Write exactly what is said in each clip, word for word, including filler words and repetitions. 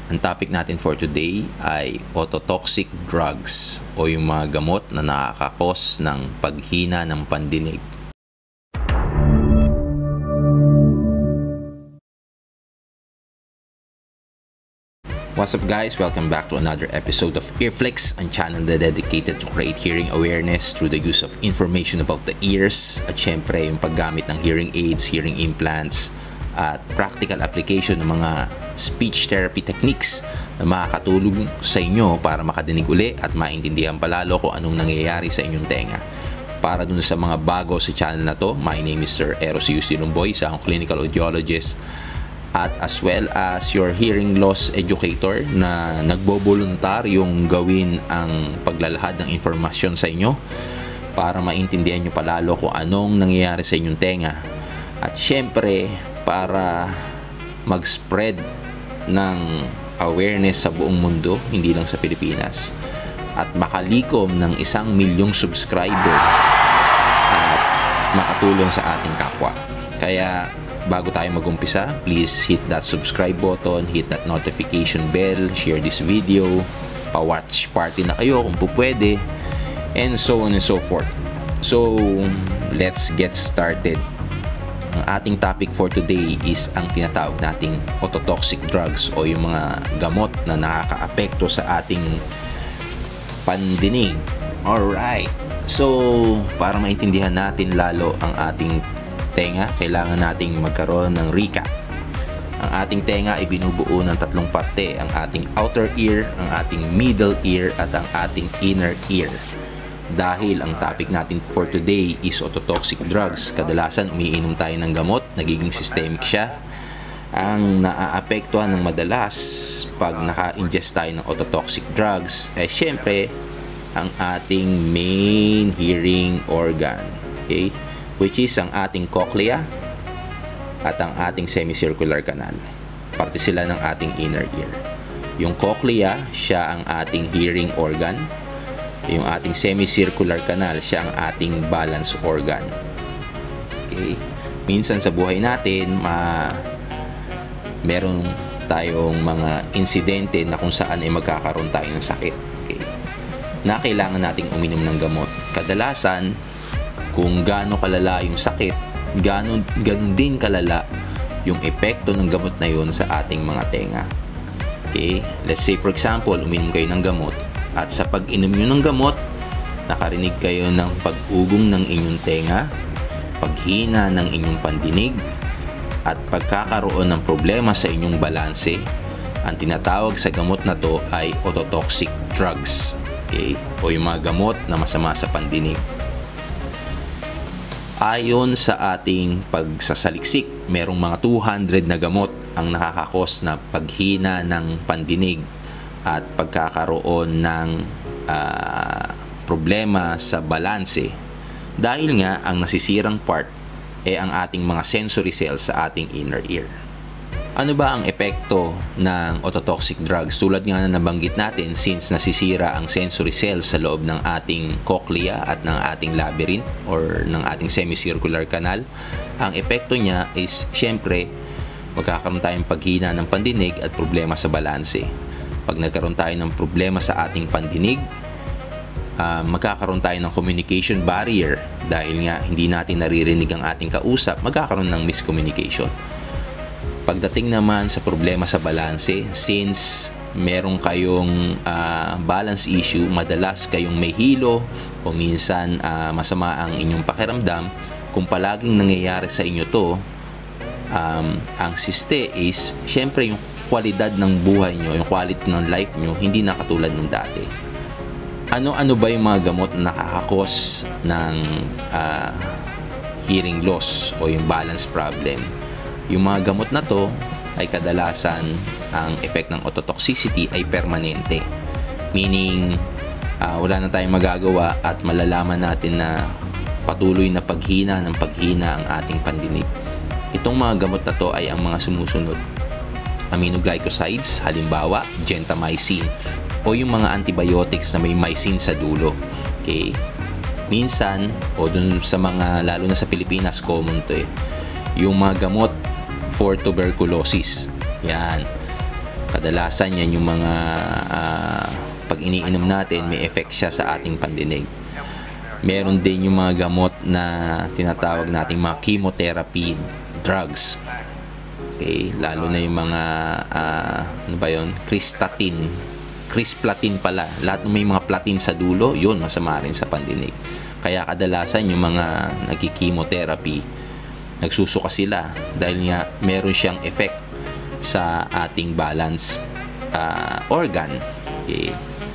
Ang topic natin for today ay ototoxic drugs o yung mga gamot na nakakakos ng paghina ng pandinig. What's up guys? Welcome back to another episode of Earflex, ang channel na dedicated to create hearing awareness through the use of information about the ears at syempre yung paggamit ng hearing aids, hearing implants at practical application ng mga speech therapy techniques na makakatulong sa inyo para makadinig uli at maintindihan palalo kung anong nangyayari sa inyong tenga. Para dun sa mga bago sa channel na to, my name is Sir Eros Lumboy, isa akong clinical audiologist at as well as your hearing loss educator na nagboboluntaryong gawin ang paglalahad ng informasyon sa inyo para maintindihan nyo palalo kung anong nangyayari sa inyong tenga. At syempre, para mag-spread ng awareness sa buong mundo, hindi lang sa Pilipinas, at makalikom ng isang milyong subscriber at makatulong sa ating kapwa. Kaya bago tayo mag-umpisa, please hit that subscribe button, hit that notification bell, share this video, pa-watch party na kayo kung po pwede, and so on and so forth. So, let's get started. Ang ating topic for today is ang tinatawag nating ototoxic drugs o yung mga gamot na nakakaapekto sa ating pandinig. Alright, so para maintindihan natin lalo ang ating tenga, kailangan nating magkaroon ng recap. Ang ating tenga ay binubuo ng tatlong parte, ang ating outer ear, ang ating middle ear at ang ating inner ear. Dahil ang topic natin for today is ototoxic drugs, kadalasan umiinom tayo ng gamot, nagiging systemic siya. Ang naaapektuhan ng madalas pag naka-ingest tayo ng ototoxic drugs ay eh, syempre ang ating main hearing organ, okay? Which is ang ating cochlea at ang ating semicircular canal. Parte sila ng ating inner ear. Yung cochlea, siya ang ating hearing organ. Yung ating semicircular canal, siya ang ating balance organ. Okay? Minsan sa buhay natin, ma meron tayong mga insidente na kung saan ay magkakaroon tayo ng sakit. Okay? Na kailangan nating uminom ng gamot. Kadalasan, kung gaano kalala yung sakit, gaano, ganon din kalala yung epekto ng gamot na yun sa ating mga tenga. Okay? Let's say for example, uminom kayo ng gamot at sa pag-inom nyo ng gamot, nakarinig kayo ng pag-ugong ng inyong tenga, paghina ng inyong pandinig, at pagkakaroon ng problema sa inyong balanse. Ang tinatawag sa gamot na to ay ototoxic drugs. Okay? O yung mga gamot na masama sa pandinig. Ayon sa ating pagsasaliksik, merong mga two hundred na gamot ang nakakakos na paghina ng pandinig at pagkakaroon ng uh, problema sa balanse. Dahil nga, ang nasisirang part ay ang ating mga sensory cells sa ating inner ear. Ano ba ang epekto ng ototoxic drugs? Tulad nga na nabanggit natin, since nasisira ang sensory cells sa loob ng ating cochlea at ng ating labyrinth or ng ating semicircular canal, ang epekto niya is syempre magkakaroon tayong paghina ng pandinig at problema sa balanse. Pag nagkaroon tayo ng problema sa ating pandinig, uh, magkakaroon tayo ng communication barrier dahil nga hindi natin naririnig ang ating kausap, magkakaroon ng miscommunication. Pagdating naman sa problema sa balanse, since meron kayong uh, balance issue, madalas kayong may hilo o minsan uh, masama ang inyong pakiramdam, kung palaging nangyayari sa inyo to, um, ang siste is syempre yung kwalidad ng buhay nyo, yung quality ng life nyo, hindi na katulad ng dati. Ano-ano ba yung mga gamot na nakakakos ng uh, hearing loss o yung balance problem? Yung mga gamot na to ay kadalasan ang effect ng ototoxicity ay permanente. Meaning, uh, wala na tayong magagawa at malalaman natin na patuloy na paghina ng paghina ang ating pandinig. Itong mga gamot na to ay ang mga sumusunod: aminoglycosides, halimbawa gentamicin, o yung mga antibiotics na may mycin sa dulo. Okay? Minsan, o dun sa mga, lalo na sa Pilipinas, common to eh, yung mga gamot for tuberculosis. Yan. Kadalasan yan yung mga uh, pag iniinom natin, may effect siya sa ating pandinig. Meron din yung mga gamot na tinatawag nating mga chemotherapy drugs. Okay, lalo na yung mga uh, ano ba yun? Cristatin. Crisplatin pala. Lahat ng may mga platin sa dulo, yun masama rin sa pandinig. Kaya kadalasan yung mga nagki-chemotherapy, nagsusuka sila dahil nga meron siyang effect sa ating balance uh, organ. Okay.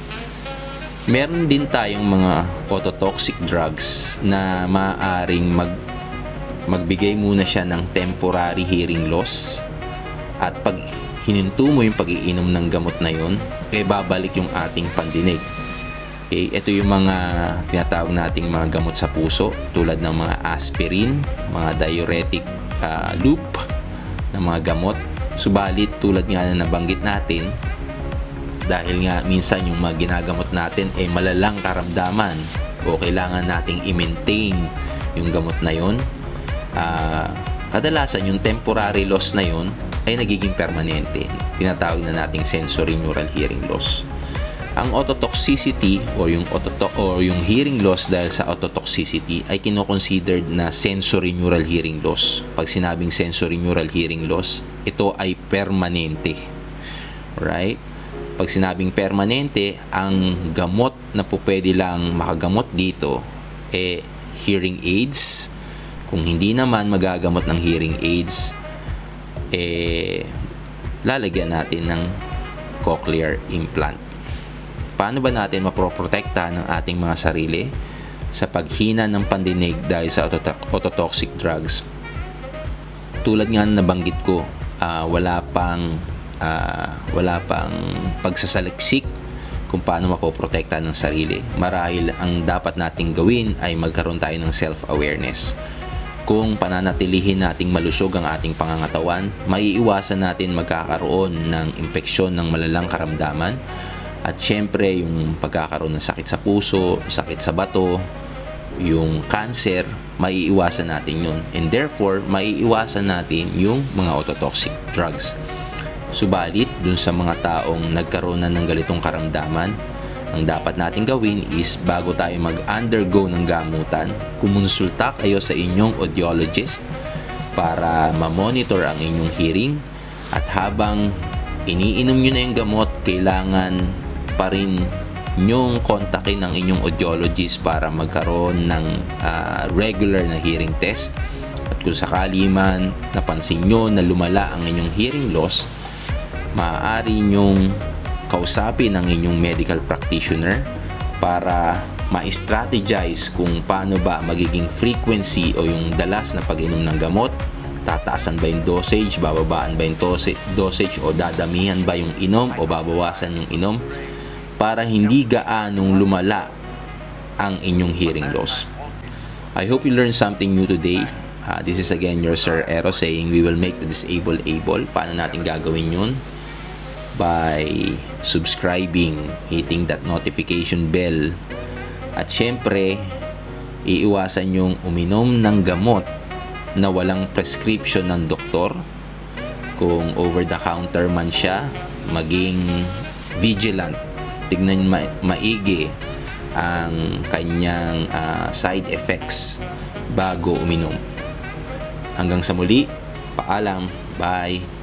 Meron din tayong mga ototoxic drugs na maaaring mag magbigay muna siya ng temporary hearing loss, at pag hininto mo yung pag-iinom ng gamot na yun, eh babalik yung ating pandinig. Okay, ito yung mga tinatawag nating mga gamot sa puso tulad ng mga aspirin, mga diuretic uh, loop na mga gamot. Subalit tulad nga na nabanggit natin, dahil nga minsan yung mga ginagamot natin ay eh, malalang karamdaman o kailangan nating i-maintain yung gamot na yun, uh, kadalasan yung temporary loss na yun ay nagiging permanente. Tinatawag na nating sensory neural hearing loss. Ang ototoxicity o yung ototo or yung hearing loss dahil sa ototoxicity ay kino-considered na sensory neural hearing loss. Pag sinabing sensory neural hearing loss, ito ay permanente. Right? Pag sinabing permanente, ang gamot na po pwede lang makagamot dito eh hearing aids. Kung hindi naman magagamot ng hearing aids, eh lalagyan natin ng cochlear implant. Paano ba natin maproprotekta ng ating mga sarili sa paghina ng pandinig dahil sa ototoxic drugs? Tulad nga na nabanggit ko, uh, wala pang uh, wala pang pagsasaliksik kung paano mapoprotekta ng sarili. Marahil ang dapat nating gawin ay magkaroon tayo ng self-awareness. Kung pananatilihin nating malusog ang ating pangangatawan, maiiwasan natin magkakaroon ng impeksyon ng malalang karamdaman. At syempre, yung pagkakaroon ng sakit sa puso, sakit sa bato, yung cancer, maiiwasan natin yun. And therefore, maiiwasan natin yung mga ototoxic drugs. Subalit, dun sa mga taong nagkaroon na ng ganitong karamdaman, ang dapat natin gawin is bago tayo mag-undergo ng gamutan, kumonsulta kayo sa inyong audiologist para ma-monitor ang inyong hearing. At habang iniinom nyo na yung gamot, kailangan pa rin nyong kontakin ng inyong audiologist para magkaroon ng uh, regular na hearing test. At kung sakali man napansin nyo na lumala ang inyong hearing loss, maaari nyong kausapin ang inyong medical practitioner para ma-strategize kung paano ba magiging frequency o yung dalas na pag-inom ng gamot. Tataasan ba yung dosage, bababaan ba yung dosage, o dadamihan ba yung inom o babawasan yung inom para hindi gaanong lumala ang inyong hearing loss. I hope you learned something new today. Uh, this is again your Sir Ero saying we will make the disabled able. Paano natin gagawin yun? By subscribing, hitting that notification bell. At syempre, iiwasan yung uminom ng gamot na walang prescription ng doktor. Kung over the counter man siya, maging vigilant. Tignan ma maigi ang kanyang uh, side effects bago uminom. Hanggang sa muli, paalam, bye!